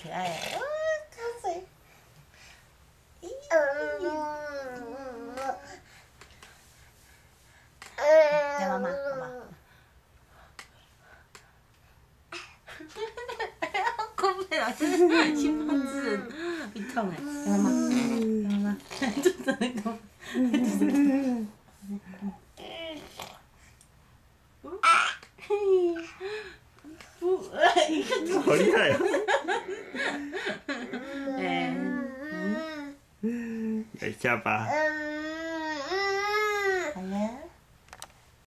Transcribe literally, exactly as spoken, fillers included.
可爱。哇，卡嘴。咦。叫妈妈，妈妈。过分了，这是兴奋之人，会痛哎！叫妈妈，叫妈妈，就这个。 好厉害啊！ 哎， 来下巴。